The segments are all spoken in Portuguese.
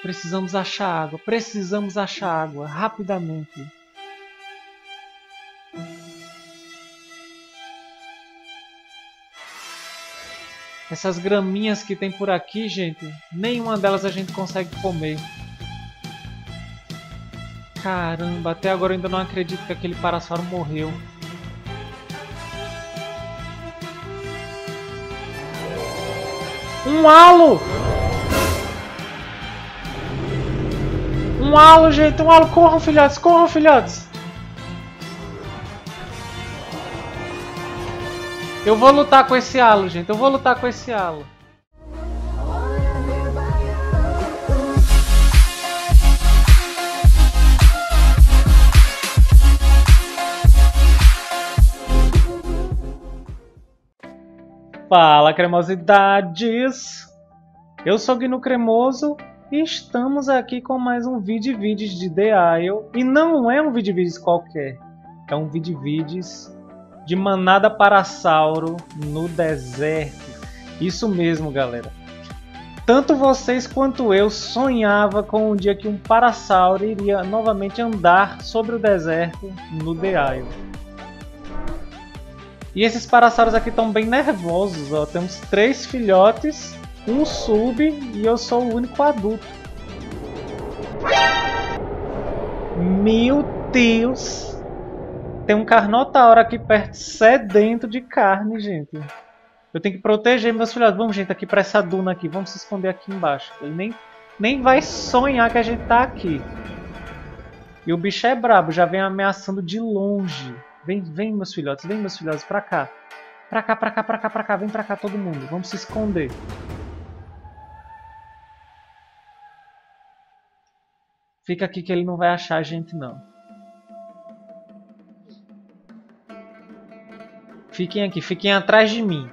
Precisamos achar água. Precisamos achar água. Rapidamente. Essas graminhas que tem por aqui, gente, nenhuma delas a gente consegue comer. Caramba, até agora eu ainda não acredito que aquele parasauro morreu. Um halo! Um halo, gente, um halo. Corram, filhotes, corram, filhotes. Eu vou lutar com esse halo, gente. Eu vou lutar com esse halo. Fala, cremosidades! Eu sou Gnu Cremoso e estamos aqui com mais um vídeo de The Isle. E não é um vídeo qualquer. É um vídeo de manada parasauro no deserto. Isso mesmo, galera. Tanto vocês quanto eu sonhava com um dia que um parasauro iria novamente andar sobre o deserto no The Isle. E esses parasauros aqui estão bem nervosos, ó. Temos 3 filhotes, um sub e eu sou o único adulto. Meu Deus! Tem um Carnotauro aqui perto, sedento de carne, gente. Eu tenho que proteger meus filhotes. Vamos, gente, aqui para essa duna aqui. Vamos se esconder aqui embaixo. Ele nem vai sonhar que a gente tá aqui. E o bicho é brabo, já vem ameaçando de longe. Vem, meus filhotes, pra cá. Pra cá, vem pra cá todo mundo. Vamos se esconder. Fica aqui que ele não vai achar a gente, não. Fiquem aqui, fiquem atrás de mim.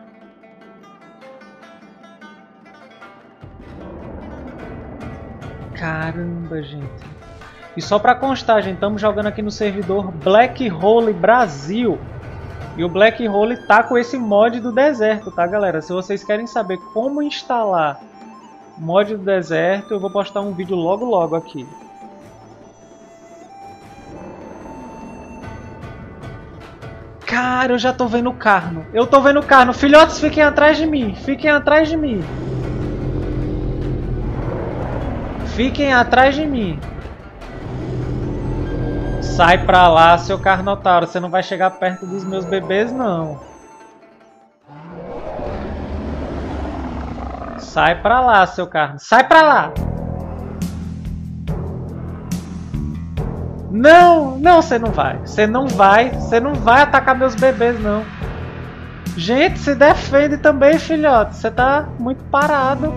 Caramba, gente. E só pra constar, gente, estamos jogando aqui no servidor Black Hole Brasil. E o Black Hole tá com esse mod do deserto, tá, galera? Se vocês querem saber como instalar mod do deserto, eu vou postar um vídeo logo aqui. Cara, eu já tô vendo o Carno. Eu tô vendo o Carno. Filhotes, fiquem atrás de mim. Fiquem atrás de mim. Fiquem atrás de mim. Sai pra lá, seu Carnotauro. Você não vai chegar perto dos meus bebês, não. Sai pra lá, seu Carno. Sai pra lá. Não, você não vai. Você não vai atacar meus bebês, não. Gente, se defende também, filhote. Você tá muito parado.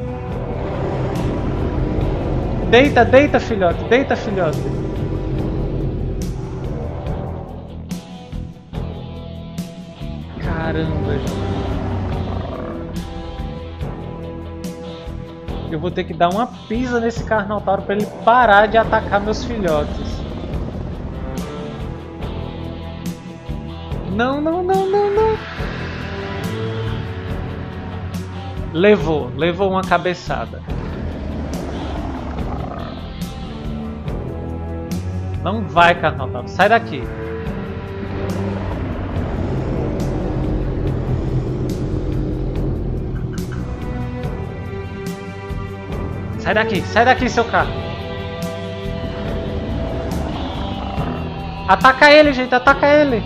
Deita, filhote. Deita, filhote. Caramba, gente. Eu vou ter que dar uma pisa nesse Carnotauro para ele parar de atacar meus filhotes. Não. Levou uma cabeçada. Não vai, Carnotauro. Sai daqui. Sai daqui, seu carro. Ataca ele, gente, ataca ele.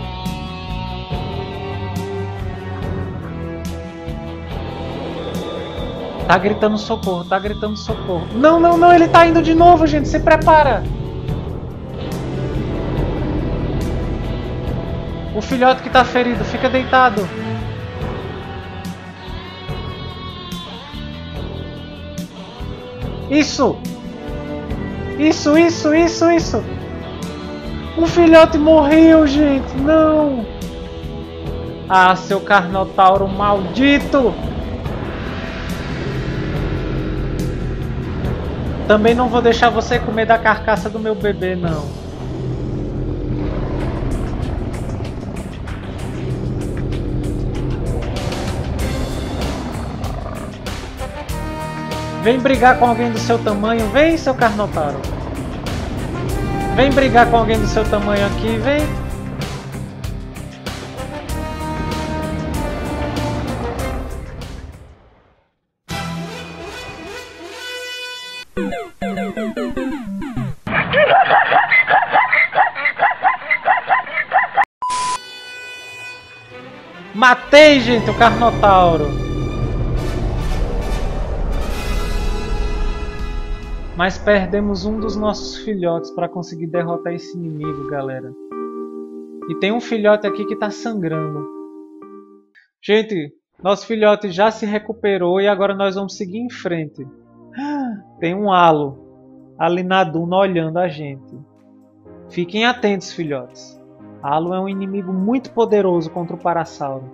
Tá gritando socorro. Não, ele tá indo de novo, gente, se prepara. O filhote que tá ferido, fica deitado. Isso! O filhote morreu, gente! Não! Ah, seu Carnotauro maldito! Também não vou deixar você comer da carcaça do meu bebê, não. Vem brigar com alguém do seu tamanho. Vem, seu Carnotauro. Vem brigar com alguém do seu tamanho aqui. Vem. Matei, gente, o Carnotauro. Mas perdemos um dos nossos filhotes para conseguir derrotar esse inimigo, galera. E tem um filhote aqui que tá sangrando. Gente, nosso filhote já se recuperou e agora nós vamos seguir em frente. Tem um halo ali na duna olhando a gente. Fiquem atentos, filhotes. Halo é um inimigo muito poderoso contra o Parasauro.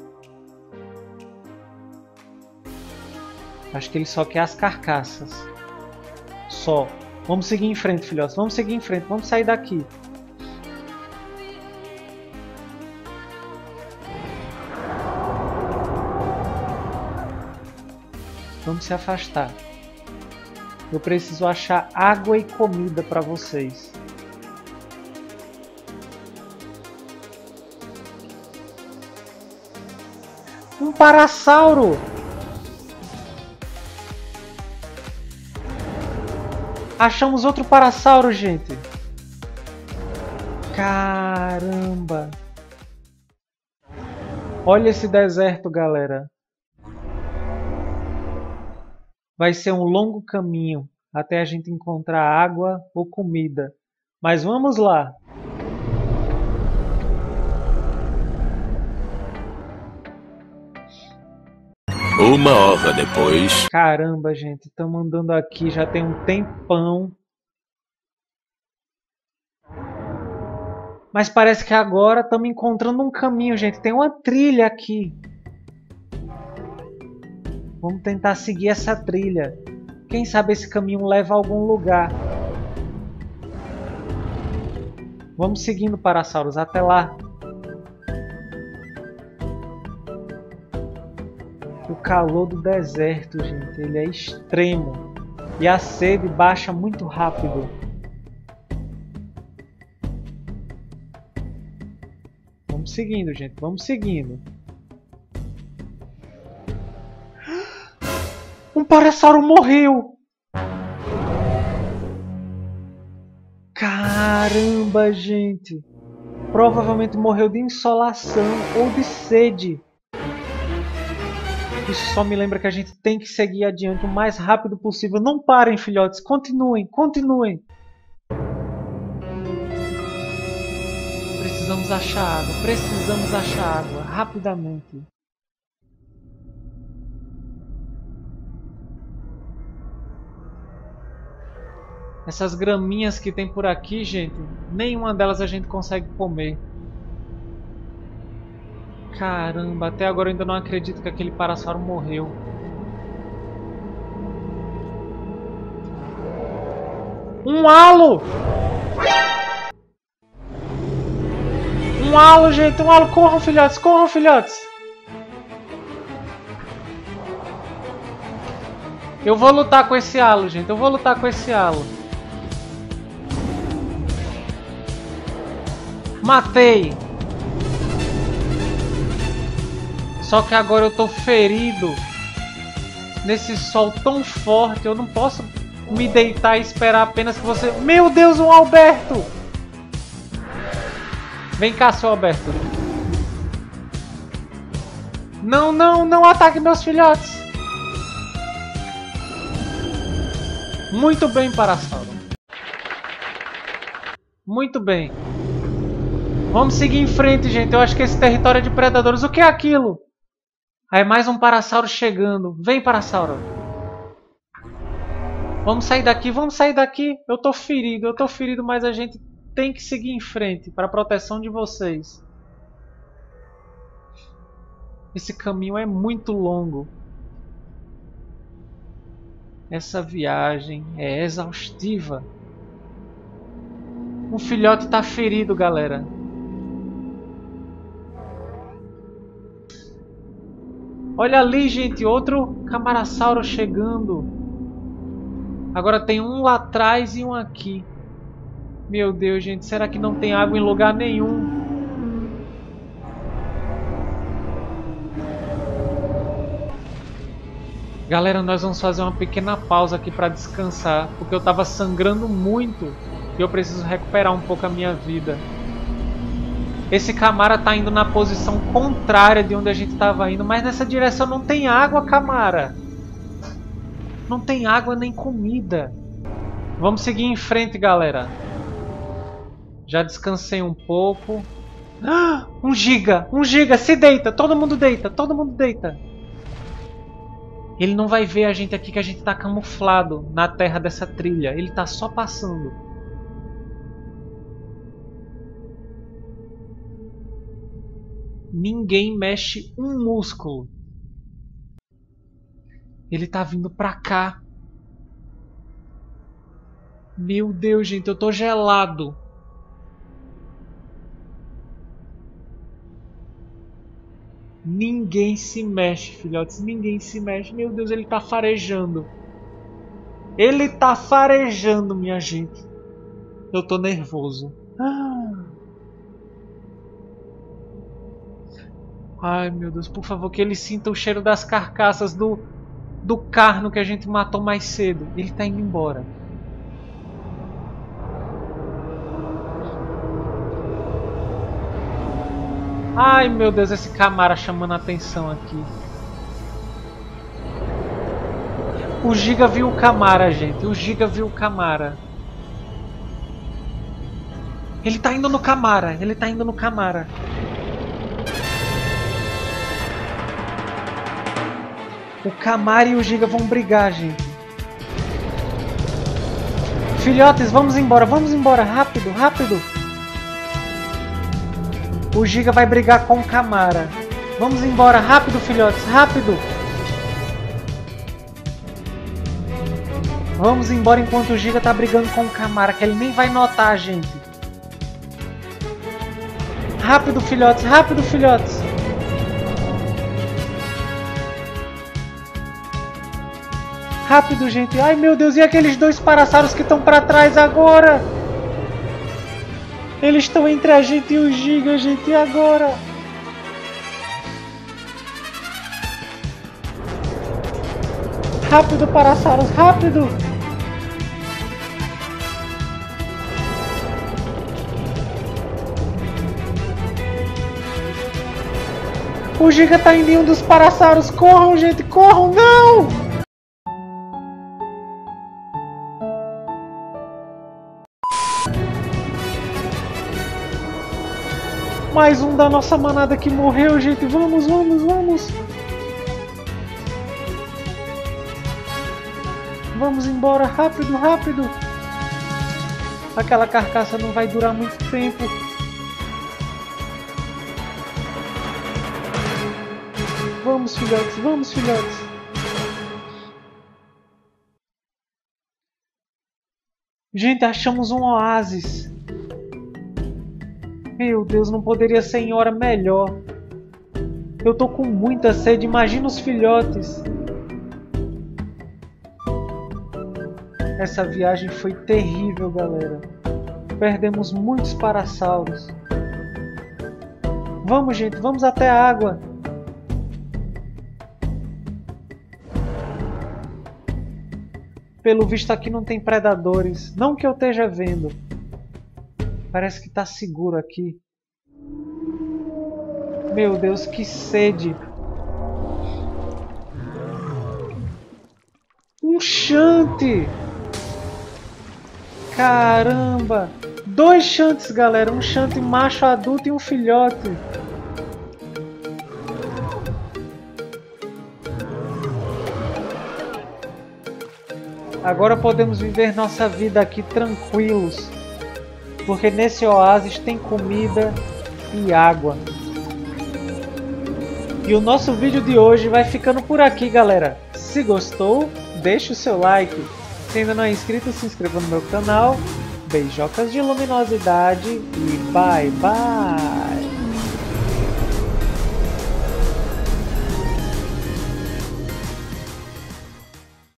Acho que ele só quer as carcaças. Só. Vamos seguir em frente, filhotes. Vamos seguir em frente. Vamos sair daqui. Vamos se afastar. Eu preciso achar água e comida para vocês. Um Parasauro! Achamos outro Parasauro, gente! Caramba! Olha esse deserto, galera! Vai ser um longo caminho até a gente encontrar água ou comida. Mas vamos lá! Uma hora depois. Caramba, gente, estamos andando aqui já tem um tempão. Mas parece que agora estamos encontrando um caminho, gente. Tem uma trilha aqui. Vamos tentar seguir essa trilha. Quem sabe esse caminho leva a algum lugar. Vamos seguindo, Parasauros, até lá. O calor do deserto, gente, ele é extremo. E a sede baixa muito rápido. Vamos seguindo, gente, vamos seguindo. Um Parasauro morreu! Caramba, gente! Provavelmente morreu de insolação ou de sede. Isso só me lembra que a gente tem que seguir adiante o mais rápido possível. Não parem, filhotes. Continuem, continuem. Precisamos achar água. Precisamos achar água. Rapidamente. Essas graminhas que tem por aqui, gente, nenhuma delas a gente consegue comer. Caramba, até agora eu ainda não acredito que aquele Parasauro morreu. Um halo! Um halo, gente, um halo. Corram, filhotes, corram, filhotes. Eu vou lutar com esse halo, gente, eu vou lutar com esse halo. Matei! Só que agora eu tô ferido nesse sol tão forte. Eu não posso me deitar e esperar apenas que você... Meu Deus, um Alberto! Vem cá, seu Alberto. Não, não, não ataque meus filhotes. Muito bem, Parasauro. Muito bem. Vamos seguir em frente, gente. Eu acho que esse território é de predadores. O que é aquilo? Aí mais um Parasauro chegando. Vem, Parasauro. Vamos sair daqui, vamos sair daqui. Eu tô ferido, mas a gente tem que seguir em frente para a proteção de vocês. Esse caminho é muito longo. Essa viagem é exaustiva. Um filhote tá ferido, galera. Olha ali, gente, outro Camarasauro chegando. Agora tem um lá atrás e um aqui. Meu Deus, gente. Será que não tem água em lugar nenhum? Galera, nós vamos fazer uma pequena pausa aqui para descansar. Porque eu estava sangrando muito. E eu preciso recuperar um pouco a minha vida. Esse Camara tá indo na posição contrária de onde a gente estava indo. Mas nessa direção não tem água, Camara. Não tem água nem comida. Vamos seguir em frente, galera. Já descansei um pouco. Ah, 1 giga! 1 giga! Se deita! Todo mundo deita! Todo mundo deita! Ele não vai ver a gente aqui que a gente tá camuflado na terra dessa trilha. Ele tá só passando. Ninguém mexe um músculo. Ele tá vindo pra cá. Meu Deus, gente, eu tô gelado. Ninguém se mexe, filhotes. Ninguém se mexe. Meu Deus, ele tá farejando. Ele tá farejando, minha gente. Eu tô nervoso. Ai, meu Deus, por favor, que ele sinta o cheiro das carcaças do carno que a gente matou mais cedo. Ele tá indo embora. Ai, meu Deus, esse Camara chamando a atenção aqui. O Giga viu o Camara, gente. O Giga viu o Camara. Ele tá indo no Camara. Ele tá indo no Camara. O Camara e o Giga vão brigar, gente. Filhotes, vamos embora. Vamos embora. Rápido, rápido. O Giga vai brigar com o Camara. Vamos embora. Rápido, filhotes. Rápido. Vamos embora enquanto o Giga tá brigando com o Camara, que ele nem vai notar a gente. Rápido, filhotes. Rápido, filhotes. Rápido, gente. Ai, meu Deus. E aqueles 2 paraçaros que estão pra trás agora? Eles estão entre a gente e o Giga, gente. E agora? Rápido, paraçaros. Rápido. O Giga tá indo em um dos paraçaros. Corram, gente. Corram. Não! Mais um da nossa manada que morreu, gente. Vamos, vamos, vamos. Vamos embora. Rápido, rápido. Aquela carcaça não vai durar muito tempo. Vamos, filhotes. Vamos, filhotes. Gente, achamos um oásis. Meu Deus, não poderia ser em hora melhor. Eu tô com muita sede, imagina os filhotes. Essa viagem foi terrível, galera. Perdemos muitos parassauros. Vamos, gente, vamos até a água. Pelo visto aqui não tem predadores. Não que eu esteja vendo. Parece que está seguro aqui. Meu Deus, que sede. Um chante. Caramba. 2 chantes, galera. Um chante macho adulto e um filhote. Agora podemos viver nossa vida aqui tranquilos. Porque nesse oásis tem comida e água. E o nosso vídeo de hoje vai ficando por aqui, galera. Se gostou, deixe o seu like. Se ainda não é inscrito, se inscreva no meu canal. Beijocas de luminosidade e bye bye!